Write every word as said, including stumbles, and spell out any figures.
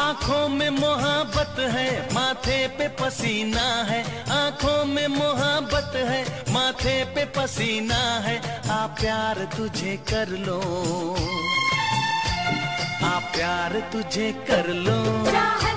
आंखों में मोहब्बत है, माथे पे पसीना है। आंखों में मोहब्बत है, माथे पे पसीना है। आ प्यार तुझे कर लो, आ प्यार तुझे कर लो।